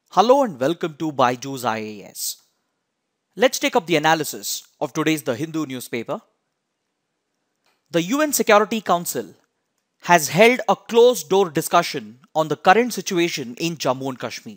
Hello and welcome to BYJU'S IAS. Let's take up the analysis of today's The Hindu newspaper. The UN Security Council has held a closed-door discussion on the current situation in Jammu and Kashmir.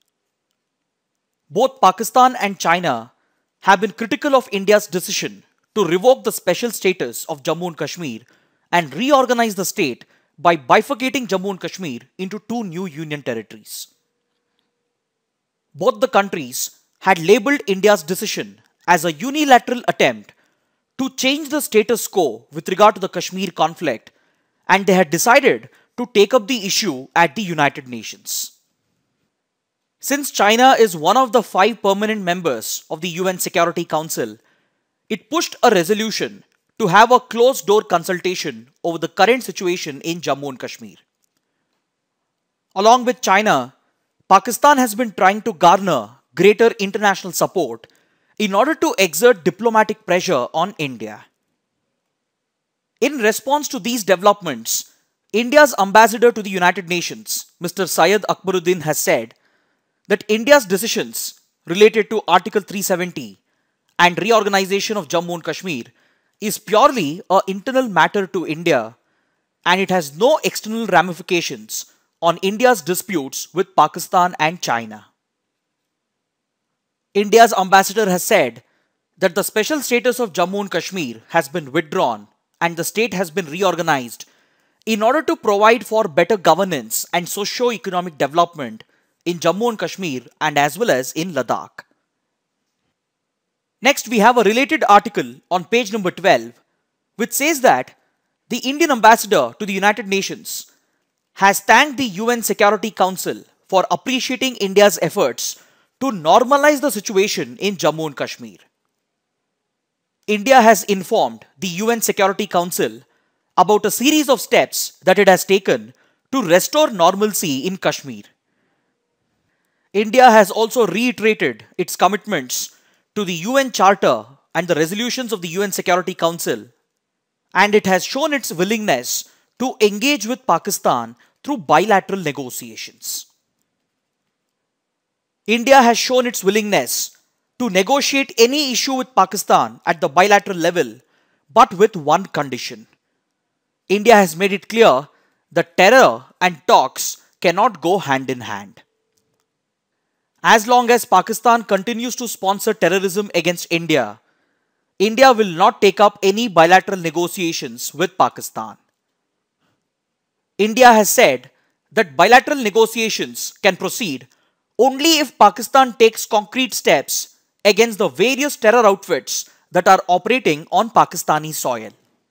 Both Pakistan and China have been critical of India's decision to revoke the special status of Jammu and Kashmir and reorganize the state by bifurcating Jammu and Kashmir into two new union territories. Both the countries had labelled India's decision as a unilateral attempt to change the status quo with regard to the Kashmir conflict, and they had decided to take up the issue at the United Nations. Since China is one of the 5 permanent members of the UN Security Council, it pushed a resolution to have a closed-door consultation over the current situation in Jammu and Kashmir. Along with China, Pakistan has been trying to garner greater international support in order to exert diplomatic pressure on India. In response to these developments, India's ambassador to the United Nations, Mr. Syed Akbaruddin, has said that India's decisions related to Article 370 and reorganization of Jammu and Kashmir is purely an internal matter to India, and it has no external ramifications on India's disputes with Pakistan and China. India's ambassador has said that the special status of Jammu and Kashmir has been withdrawn and the state has been reorganized in order to provide for better governance and socio-economic development in Jammu and Kashmir and as well as in Ladakh. Next, we have a related article on page number 12, which says that the Indian ambassador to the United Nations has thanked the UN Security Council for appreciating India's efforts to normalize the situation in Jammu and Kashmir. India has informed the UN Security Council about a series of steps that it has taken to restore normalcy in Kashmir. India has also reiterated its commitments to the UN Charter and the resolutions of the UN Security Council, and it has shown its willingness to engage with Pakistan through bilateral negotiations. India has shown its willingness to negotiate any issue with Pakistan at the bilateral level, but with one condition. India has made it clear that terror and talks cannot go hand in hand. As long as Pakistan continues to sponsor terrorism against India, India will not take up any bilateral negotiations with Pakistan. India has said that bilateral negotiations can proceed only if Pakistan takes concrete steps against the various terror outfits that are operating on Pakistani soil.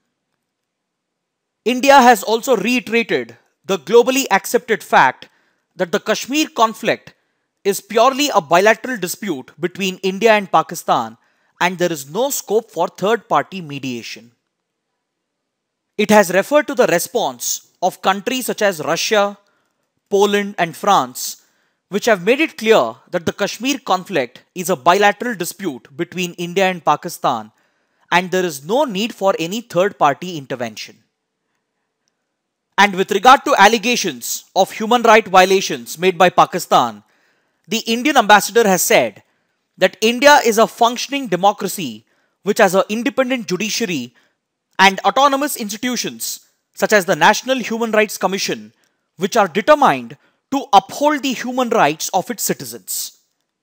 India has also reiterated the globally accepted fact that the Kashmir conflict is purely a bilateral dispute between India and Pakistan, and there is no scope for third-party mediation. It has referred to the response of countries such as Russia, Poland and France, which have made it clear that the Kashmir conflict is a bilateral dispute between India and Pakistan, and there is no need for any third-party intervention. And with regard to allegations of human rights violations made by Pakistan, the Indian ambassador has said that India is a functioning democracy which has an independent judiciary and autonomous institutions such as the National Human Rights Commission, which are determined to uphold the human rights of its citizens.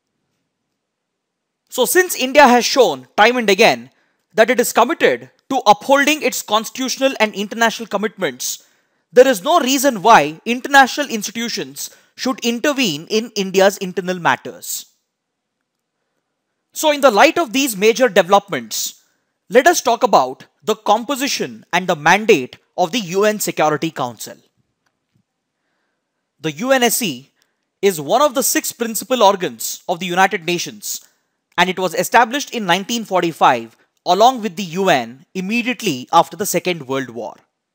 So since India has shown time and again that it is committed to upholding its constitutional and international commitments, there is no reason why international institutions should intervene in India's internal matters. So in the light of these major developments, let us talk about the composition and the mandate of the UN Security Council. The UNSC is one of the 6 principal organs of the United Nations, and it was established in 1945 along with the UN immediately after the Second World War.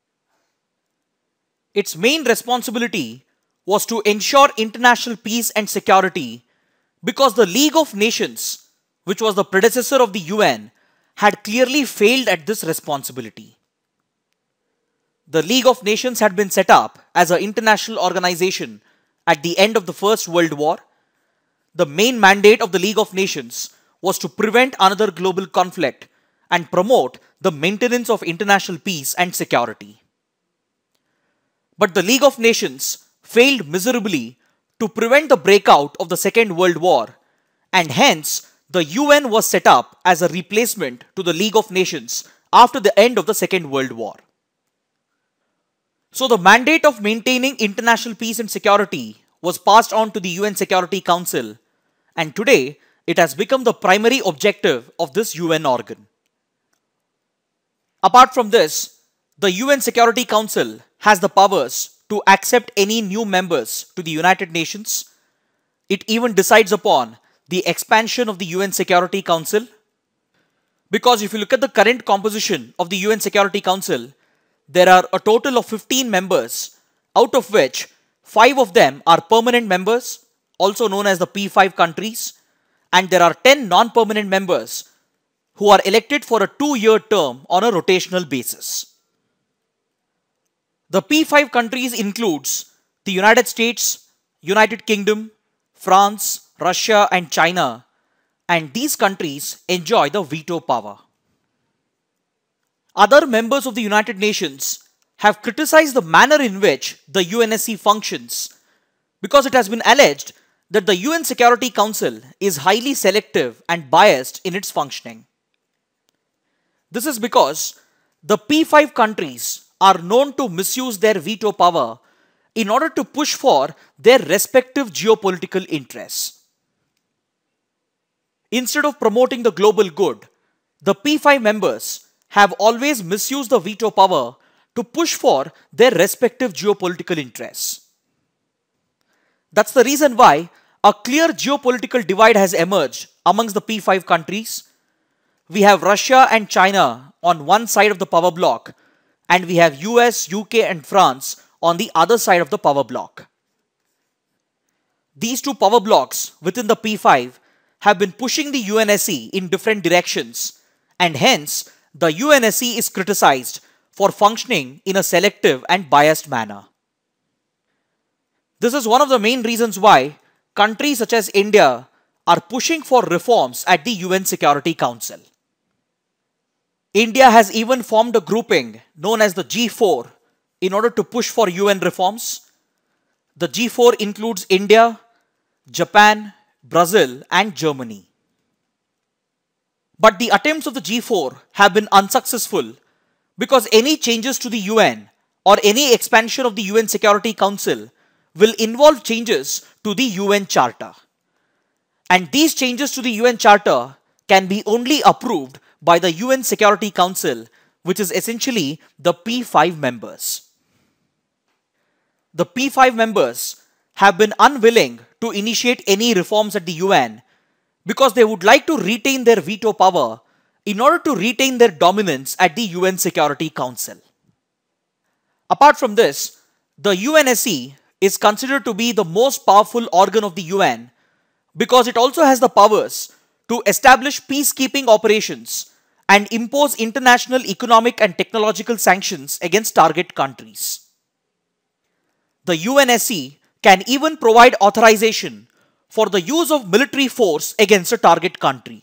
Its main responsibility was to ensure international peace and security because the League of Nations, which was the predecessor of the UN, had clearly failed at this responsibility. The League of Nations had been set up as an international organization at the end of the First World War, the main mandate of the League of Nations was to prevent another global conflict and promote the maintenance of international peace and security. But the League of Nations failed miserably to prevent the breakout of the Second World War, and hence the UN was set up as a replacement to the League of Nations after the end of the Second World War. So the mandate of maintaining international peace and security was passed on to the UN Security Council, and today it has become the primary objective of this UN organ. Apart from this, the UN Security Council has the powers to accept any new members to the United Nations. It even decides upon the expansion of the UN Security Council. Because if you look at the current composition of the UN Security Council, there are a total of 15 members, out of which 5 of them are permanent members, also known as the P5 countries, and there are 10 non-permanent members who are elected for a 2-year term on a rotational basis. The P5 countries includes the United States, United Kingdom, France, Russia and China, and these countries enjoy the veto power. Other members of the United Nations have criticized the manner in which the UNSC functions because it has been alleged that the UN Security Council is highly selective and biased in its functioning. This is because the P5 countries are known to misuse their veto power in order to push for their respective geopolitical interests. Instead of promoting the global good, the P5 members have always misused the veto power to push for their respective geopolitical interests. That's the reason why a clear geopolitical divide has emerged amongst the P5 countries. We have Russia and China on one side of the power block, and we have US, UK and France on the other side of the power block. These two power blocks within the P5 have been pushing the UNSC in different directions, and hence the UNSC is criticized for functioning in a selective and biased manner. This is one of the main reasons why countries such as India are pushing for reforms at the UN Security Council. India has even formed a grouping known as the G4 in order to push for UN reforms. The G4 includes India, Japan, Brazil and Germany. But the attempts of the G4 have been unsuccessful because any changes to the UN or any expansion of the UN Security Council will involve changes to the UN Charter. And these changes to the UN Charter can be only approved by the UN Security Council, which is essentially the P5 members. The P5 members have been unwilling to initiate any reforms at the UN because they would like to retain their veto power in order to retain their dominance at the UN Security Council. Apart from this, the UNSC is considered to be the most powerful organ of the UN because it also has the powers to establish peacekeeping operations and impose international economic and technological sanctions against target countries. The UNSC can even provide authorization for the use of military force against a target country.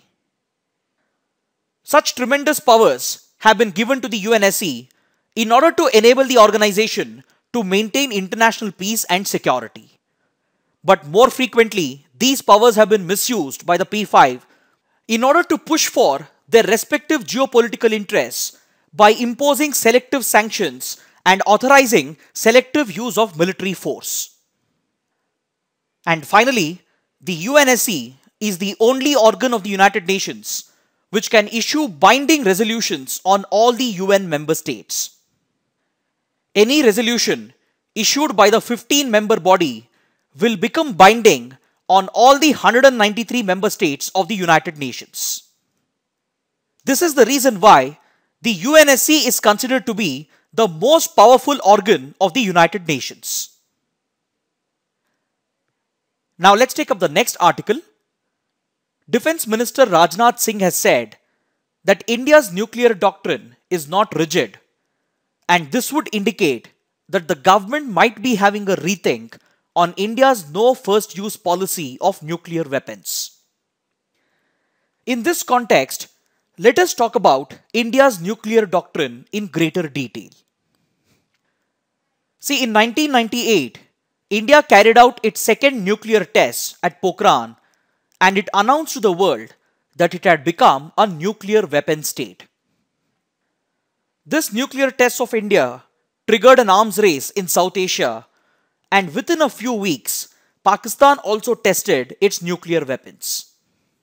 Such tremendous powers have been given to the UNSC in order to enable the organization to maintain international peace and security. But more frequently, these powers have been misused by the P5 in order to push for their respective geopolitical interests by imposing selective sanctions and authorizing selective use of military force. And finally, the UNSC is the only organ of the United Nations which can issue binding resolutions on all the UN member states. Any resolution issued by the 15-member body will become binding on all the 193 member states of the United Nations. This is the reason why the UNSC is considered to be the most powerful organ of the United Nations. Now let's take up the next article. Defense Minister Rajnath Singh has said that India's nuclear doctrine is not rigid, and this would indicate that the government might be having a rethink on India's no first use policy of nuclear weapons. In this context, let us talk about India's nuclear doctrine in greater detail. See, in 1998, India carried out its second nuclear test at Pokhran, and it announced to the world that it had become a nuclear weapon state. This nuclear test of India triggered an arms race in South Asia, and within a few weeks, Pakistan also tested its nuclear weapons.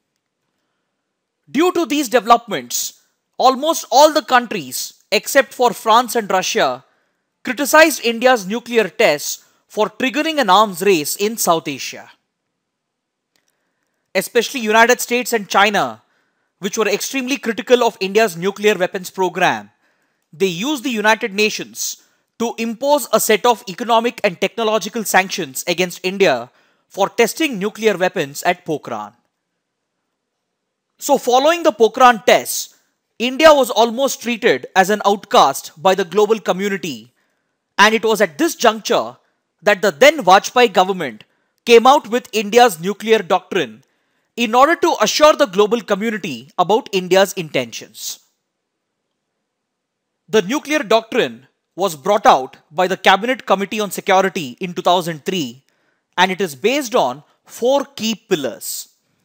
Due to these developments, almost all the countries except for France and Russia criticized India's nuclear tests for triggering an arms race in South Asia. Especially United States and China, which were extremely critical of India's nuclear weapons program, they used the United Nations to impose a set of economic and technological sanctions against India for testing nuclear weapons at Pokhran. So following the Pokhran tests, India was almost treated as an outcast by the global community, and it was at this juncture that the then Vajpayee government came out with India's nuclear doctrine in order to assure the global community about India's intentions. The nuclear doctrine was brought out by the Cabinet Committee on Security in 2003, and it is based on 4 key pillars.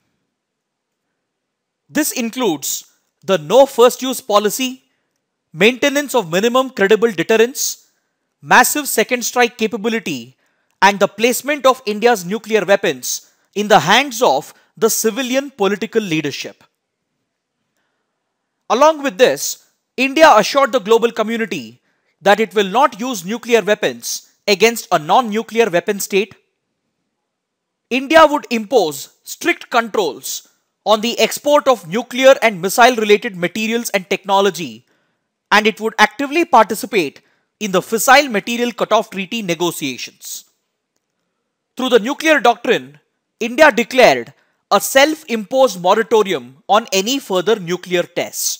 This includes the no first use policy, maintenance of minimum credible deterrence, massive second strike capability, and the placement of India's nuclear weapons in the hands of the civilian political leadership. Along with this, India assured the global community that it will not use nuclear weapons against a non-nuclear weapon state. India would impose strict controls on the export of nuclear and missile-related materials and technology, and it would actively participate in the Fissile Material Cutoff Treaty negotiations. Through the nuclear doctrine, India declared a self-imposed moratorium on any further nuclear tests.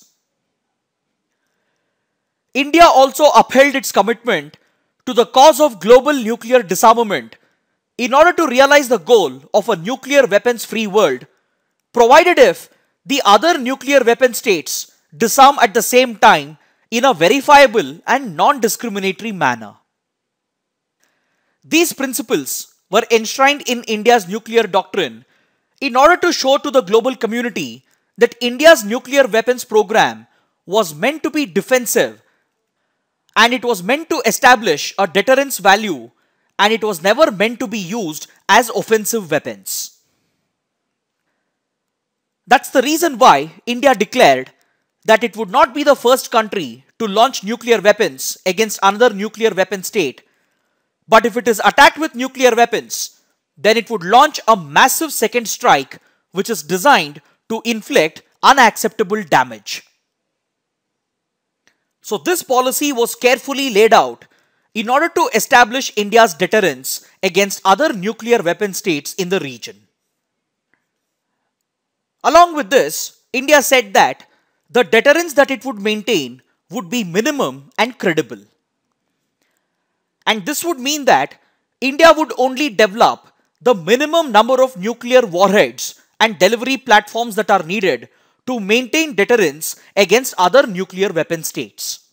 India also upheld its commitment to the cause of global nuclear disarmament in order to realize the goal of a nuclear weapons-free world, provided if the other nuclear weapon states disarm at the same time in a verifiable and non-discriminatory manner. These principles were enshrined in India's nuclear doctrine in order to show to the global community that India's nuclear weapons program was meant to be defensive, and it was meant to establish a deterrence value, and it was never meant to be used as offensive weapons. That's the reason why India declared that it would not be the first country to launch nuclear weapons against another nuclear weapon state, but if it is attacked with nuclear weapons, then it would launch a massive second strike which is designed to inflict unacceptable damage. So this policy was carefully laid out in order to establish India's deterrence against other nuclear weapon states in the region. Along with this, India said that the deterrence that it would maintain would be minimum and credible. And this would mean that India would only develop the minimum number of nuclear warheads and delivery platforms that are needed to maintain deterrence against other nuclear weapon states.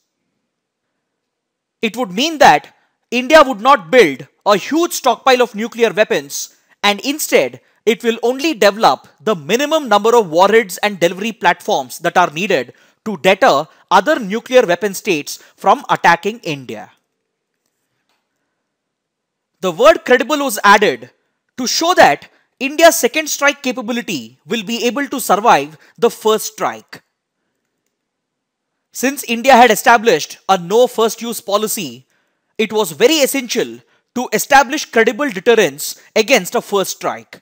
It would mean that India would not build a huge stockpile of nuclear weapons, and instead it will only develop the minimum number of warheads and delivery platforms that are needed to deter other nuclear weapon states from attacking India. The word credible was added to show that India's second strike capability will be able to survive the first strike. Since India had established a no first use policy, it was very essential to establish credible deterrence against a first strike.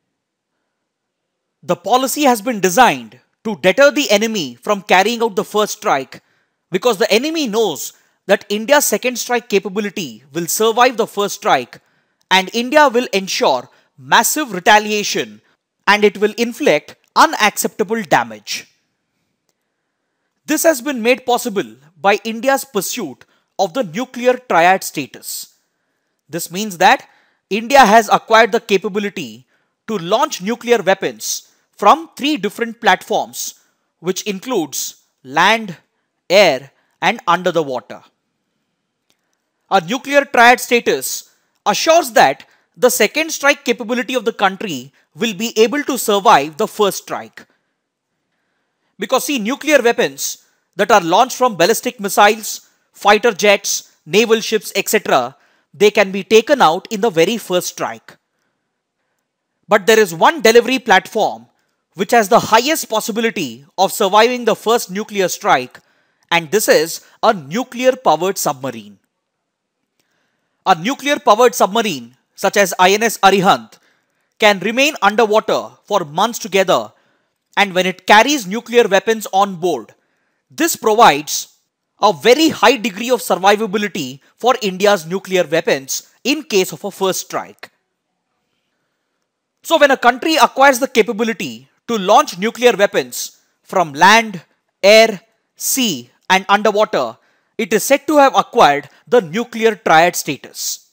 The policy has been designed to deter the enemy from carrying out the first strike because the enemy knows that India's second strike capability will survive the first strike, and India will ensure massive retaliation and it will inflict unacceptable damage. This has been made possible by India's pursuit of the nuclear triad status. This means that India has acquired the capability to launch nuclear weapons from 3 different platforms, which includes land, air, and under the water. A nuclear triad status assures that the second strike capability of the country will be able to survive the first strike. Because see, nuclear weapons that are launched from ballistic missiles, fighter jets, naval ships, etc., they can be taken out in the very first strike. But there is one delivery platform which has the highest possibility of surviving the first nuclear strike, and this is a nuclear-powered submarine. A nuclear-powered submarine such as INS Arihant can remain underwater for months together, and when it carries nuclear weapons on board, this provides a very high degree of survivability for India's nuclear weapons in case of a first strike. So when a country acquires the capability to launch nuclear weapons from land, air, sea, and underwater, it is said to have acquired the nuclear triad status.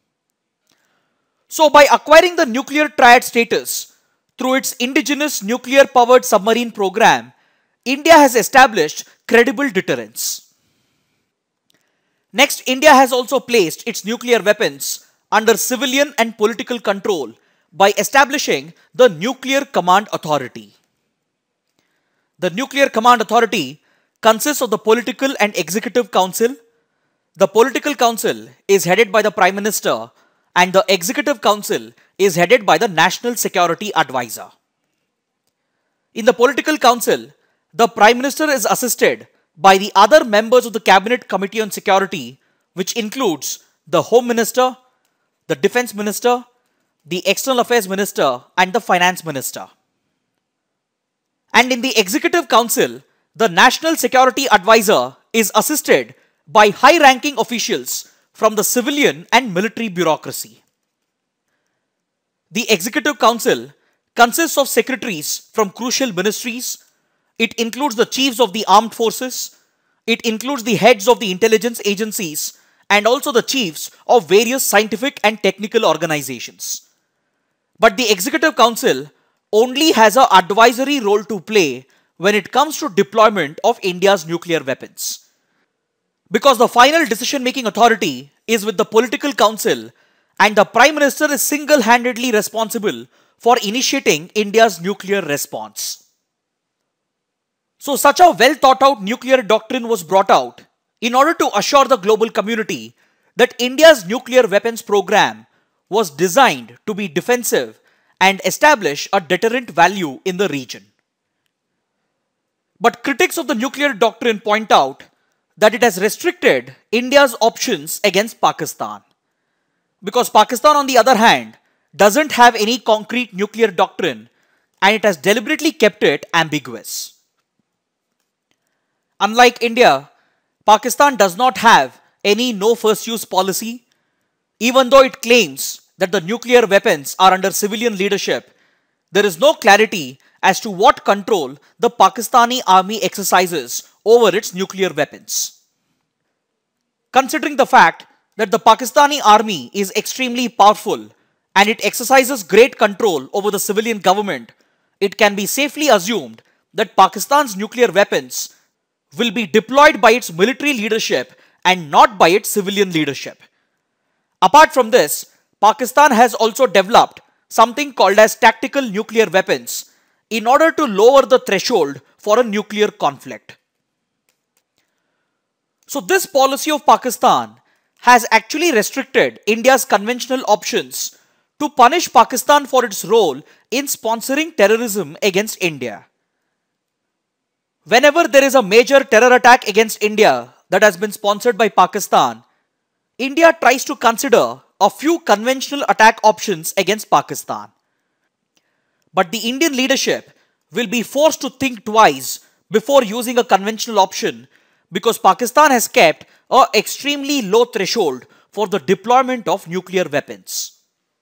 So by acquiring the nuclear triad status through its indigenous nuclear-powered submarine program, India has established credible deterrence. Next, India has also placed its nuclear weapons under civilian and political control by establishing the Nuclear Command Authority. The Nuclear Command Authority consists of the Political and Executive Council. The Political Council is headed by the Prime Minister, and the Executive Council is headed by the National Security Advisor. In the Political Council, the Prime Minister is assisted by the other members of the Cabinet Committee on Security, which includes the Home Minister, the Defence Minister, the External Affairs Minister, and the Finance Minister. And in the Executive Council, the National Security Advisor is assisted by high-ranking officials from the civilian and military bureaucracy. The Executive Council consists of secretaries from crucial ministries. It includes the chiefs of the armed forces. It includes the heads of the intelligence agencies and also the chiefs of various scientific and technical organizations. But the Executive Council only has an advisory role to play when it comes to deployment of India's nuclear weapons. Because the final decision-making authority is with the Political Council, and the Prime Minister is single-handedly responsible for initiating India's nuclear response. So such a well-thought-out nuclear doctrine was brought out in order to assure the global community that India's nuclear weapons program was designed to be defensive and establish a deterrent value in the region. But critics of the nuclear doctrine point out that it has restricted India's options against Pakistan. Because Pakistan, on the other hand, doesn't have any concrete nuclear doctrine, and it has deliberately kept it ambiguous. Unlike India, Pakistan does not have any no first use policy. Even though it claims that the nuclear weapons are under civilian leadership, there is no clarity as to what control the Pakistani army exercises over its nuclear weapons. Considering the fact that the Pakistani army is extremely powerful and it exercises great control over the civilian government, it can be safely assumed that Pakistan's nuclear weapons will be deployed by its military leadership and not by its civilian leadership. Apart from this, Pakistan has also developed something called as tactical nuclear weapons in order to lower the threshold for a nuclear conflict. So this policy of Pakistan has actually restricted India's conventional options to punish Pakistan for its role in sponsoring terrorism against India. Whenever there is a major terror attack against India that has been sponsored by Pakistan, India tries to consider a few conventional attack options against Pakistan. But the Indian leadership will be forced to think twice before using a conventional option because Pakistan has kept an extremely low threshold for the deployment of nuclear weapons.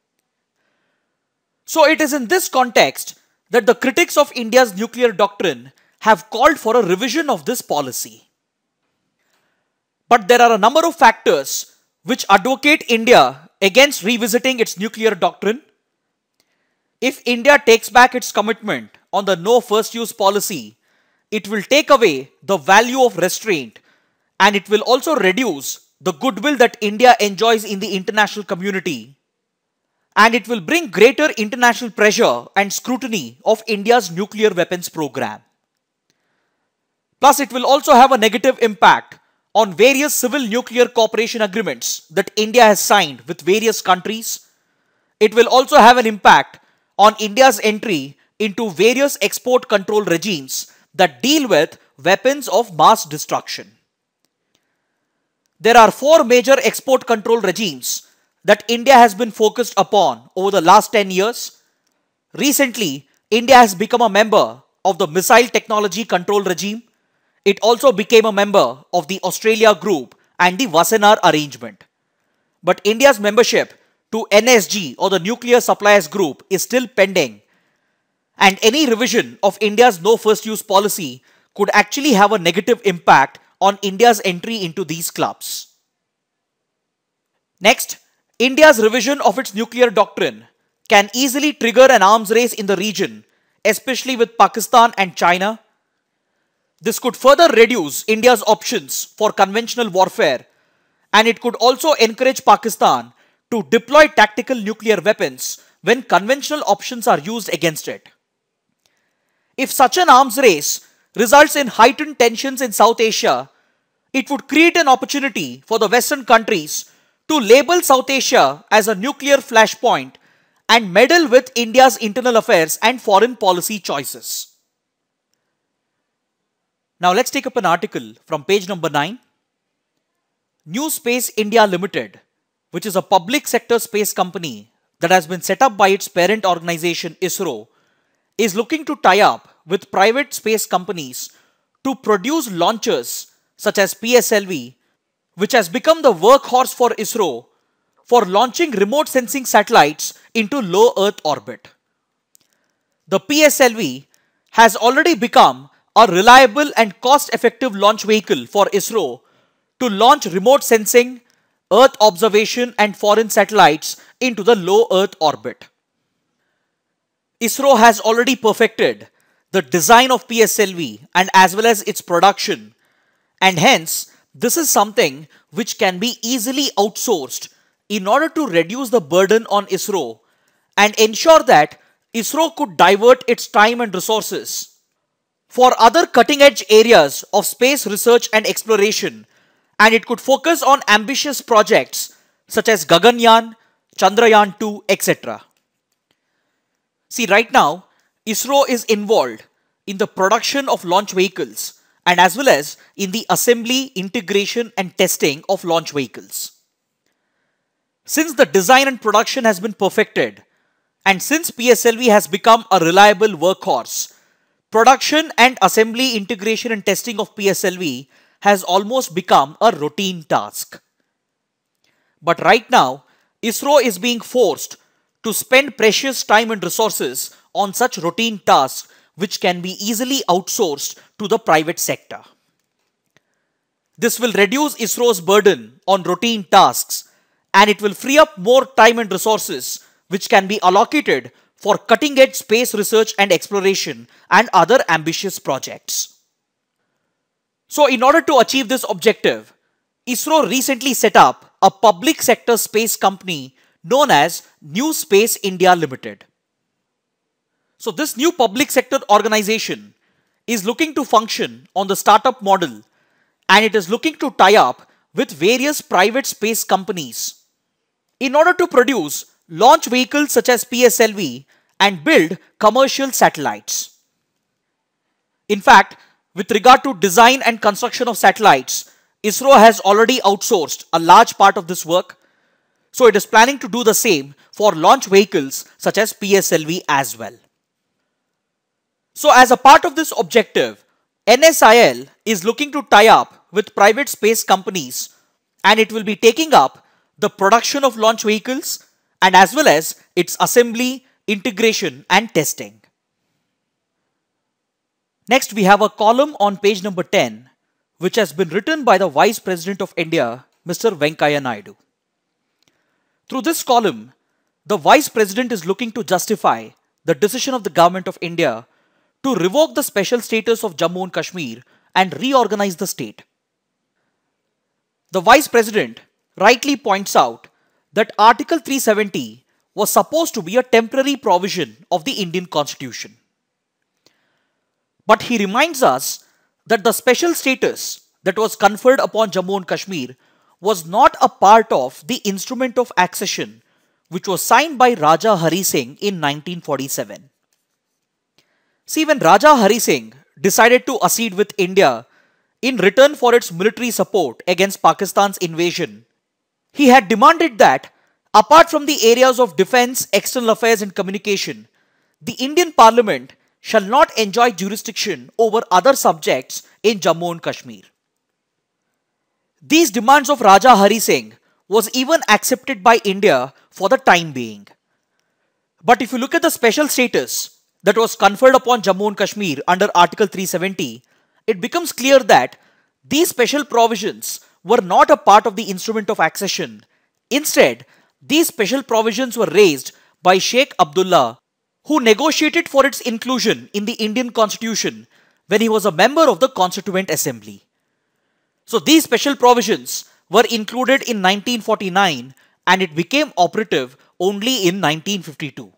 So it is in this context that the critics of India's nuclear doctrine have called for a revision of this policy. But there are a number of factors which advocate India against revisiting its nuclear doctrine. If India takes back its commitment on the no first use policy, it will take away the value of restraint, and it will also reduce the goodwill that India enjoys in the international community, and it will bring greater international pressure and scrutiny of India's nuclear weapons program. Plus, it will also have a negative impact on various civil nuclear cooperation agreements that India has signed with various countries. It will also have an impact on India's entry into various export control regimes that deal with weapons of mass destruction. There are 4 major export control regimes that India has been focused upon over the last 10 years. Recently, India has become a member of the Missile Technology Control Regime. It also became a member of the Australia Group and the Wassenaar Arrangement. But India's membership to NSG or the Nuclear Suppliers Group is still pending, and any revision of India's no first use policy could actually have a negative impact on India's entry into these clubs. Next, India's revision of its nuclear doctrine can easily trigger an arms race in the region, especially with Pakistan and China. This could further reduce India's options for conventional warfare, and it could also encourage Pakistan to deploy tactical nuclear weapons when conventional options are used against it. If such an arms race results in heightened tensions in South Asia, it would create an opportunity for the Western countries to label South Asia as a nuclear flashpoint and meddle with India's internal affairs and foreign policy choices. Now let's take up an article from page number 9. NewSpace India Ltd, which is a public sector space company that has been set up by its parent organization ISRO, is looking to tie up with private space companies to produce launchers such as PSLV, which has become the workhorse for ISRO for launching remote sensing satellites into low Earth orbit. The PSLV has already become a reliable and cost-effective launch vehicle for ISRO to launch remote sensing, Earth observation and foreign satellites into the low Earth orbit. ISRO has already perfected the design of PSLV and as well as its production, and hence this is something which can be easily outsourced in order to reduce the burden on ISRO and ensure that ISRO could divert its time and resources for other cutting-edge areas of space research and exploration, and it could focus on ambitious projects such as Gaganyaan, Chandrayaan-2, etc. See, right now, ISRO is involved in the production of launch vehicles and as well as in the assembly, integration and testing of launch vehicles. Since the design and production has been perfected, and since PSLV has become a reliable workhorse, production and assembly, integration and testing of PSLV has almost become a routine task. But right now, ISRO is being forced to spend precious time and resources on such routine tasks which can be easily outsourced to the private sector. This will reduce ISRO's burden on routine tasks, and it will free up more time and resources which can be allocated for cutting-edge space research and exploration and other ambitious projects. So in order to achieve this objective, ISRO recently set up a public sector space company known as NewSpace India Ltd. So this new public sector organization is looking to function on the startup model, and it is looking to tie up with various private space companies in order to produce launch vehicles such as PSLV and build commercial satellites. In fact, with regard to design and construction of satellites, ISRO has already outsourced a large part of this work. So it is planning to do the same for launch vehicles such as PSLV as well. So as a part of this objective, NSIL is looking to tie up with private space companies, and it will be taking up the production of launch vehicles and as well as its assembly, integration and testing. Next, we have a column on page number 10, which has been written by the Vice President of India, Mr. Venkaiah Naidu. Through this column, the Vice President is looking to justify the decision of the Government of India to revoke the special status of Jammu and Kashmir and reorganize the state. The Vice President rightly points out that Article 370 was supposed to be a temporary provision of the Indian Constitution. But he reminds us that the special status that was conferred upon Jammu and Kashmir was not a part of the instrument of accession which was signed by Raja Hari Singh in 1947. See, when Raja Hari Singh decided to accede with India in return for its military support against Pakistan's invasion, he had demanded that, apart from the areas of defense, external affairs and communication, the Indian Parliament shall not enjoy jurisdiction over other subjects in Jammu and Kashmir. These demands of Raja Hari Singh was even accepted by India for the time being. But if you look at the special status that was conferred upon Jammu and Kashmir under Article 370, it becomes clear that these special provisions were not a part of the instrument of accession. Instead, these special provisions were raised by Sheikh Abdullah, who negotiated for its inclusion in the Indian Constitution when he was a member of the Constituent Assembly. So these special provisions were included in 1949 and it became operative only in 1952.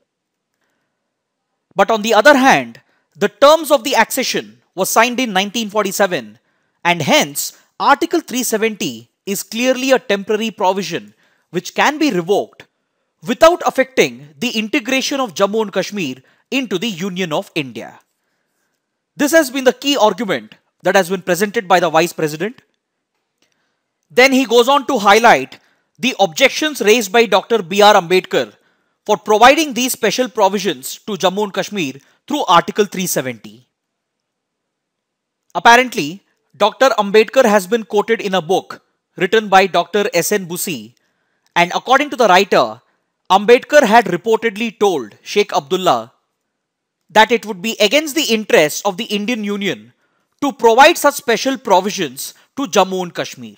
But on the other hand, the terms of the accession was signed in 1947 and hence Article 370 is clearly a temporary provision which can be revoked without affecting the integration of Jammu and Kashmir into the Union of India. This has been the key argument that has been presented by the Vice President. Then he goes on to highlight the objections raised by Dr. B.R. Ambedkar for providing these special provisions to Jammu and Kashmir through Article 370. Apparently, Dr. Ambedkar has been quoted in a book written by Dr. S.N. Busi, and according to the writer, Ambedkar had reportedly told Sheikh Abdullah that it would be against the interests of the Indian Union to provide such special provisions to Jammu and Kashmir.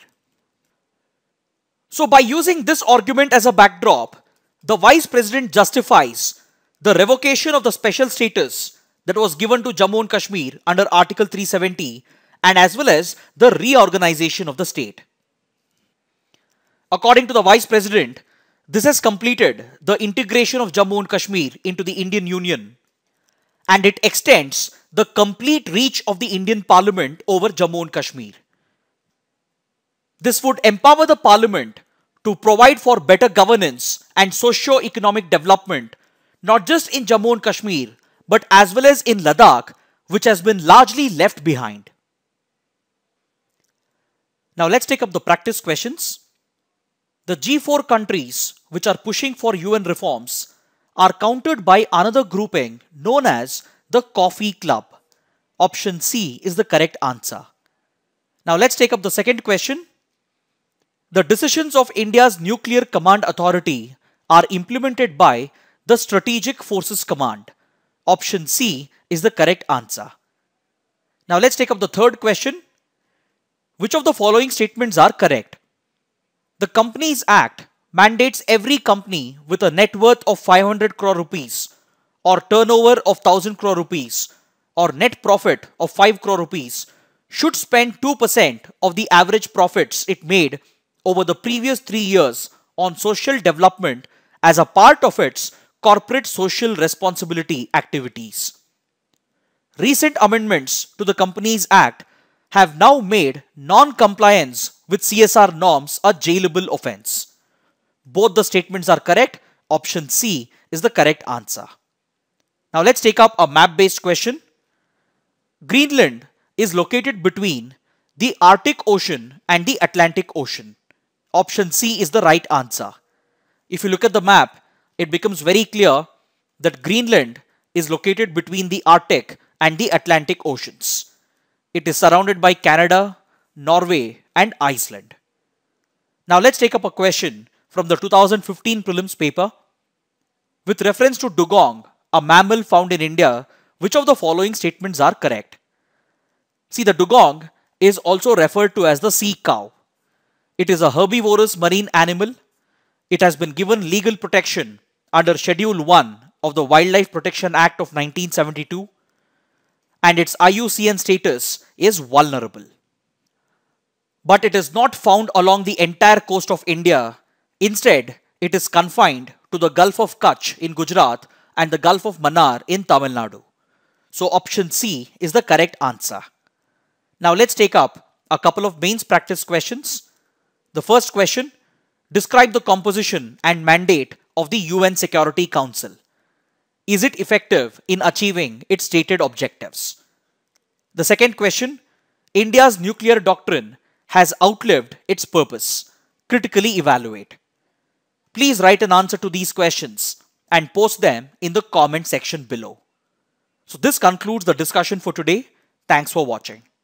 So by using this argument as a backdrop, the Vice President justifies the revocation of the special status that was given to Jammu and Kashmir under Article 370 and as well as the reorganization of the state. According to the Vice President, this has completed the integration of Jammu and Kashmir into the Indian Union and it extends the complete reach of the Indian Parliament over Jammu and Kashmir. This would empower the Parliament to provide for better governance and socio-economic development, not just in Jammu and Kashmir, but as well as in Ladakh, which has been largely left behind. Now let's take up the practice questions. The G4 countries which are pushing for UN reforms are countered by another grouping known as the Coffee Club. Option C is the correct answer. Now let's take up the second question. The decisions of India's Nuclear Command Authority are implemented by the Strategic Forces Command. Option C is the correct answer. Now let's take up the third question. Which of the following statements are correct? The Companies Act mandates every company with a net worth of 500 crore rupees or turnover of 1000 crore rupees or net profit of 5 crore rupees should spend 2% of the average profits it made over the previous 3 years on social development as a part of its corporate social responsibility activities. Recent amendments to the Companies Act have now made non-compliance with CSR norms a jailable offence. Both the statements are correct. Option C is the correct answer. Now let's take up a map-based question. Greenland is located between the Arctic Ocean and the Atlantic Ocean. Option C is the right answer. If you look at the map, it becomes very clear that Greenland is located between the Arctic and the Atlantic Oceans. It is surrounded by Canada, Norway, and Iceland. Now let's take up a question from the 2015 prelims paper. With reference to dugong, a mammal found in India, which of the following statements are correct? See, the dugong is also referred to as the sea cow. It is a herbivorous marine animal. It has been given legal protection under Schedule 1 of the Wildlife Protection Act of 1972, and its IUCN status is vulnerable. But it is not found along the entire coast of India. Instead, it is confined to the Gulf of Kutch in Gujarat and the Gulf of Mannar in Tamil Nadu. So option C is the correct answer. Now let's take up a couple of mains practice questions. The first question: describe the composition and mandate of the UN Security Council. Is it effective in achieving its stated objectives? The second question: India's nuclear doctrine has outlived its purpose. Critically evaluate. Please write an answer to these questions and post them in the comment section below. So this concludes the discussion for today. Thanks for watching.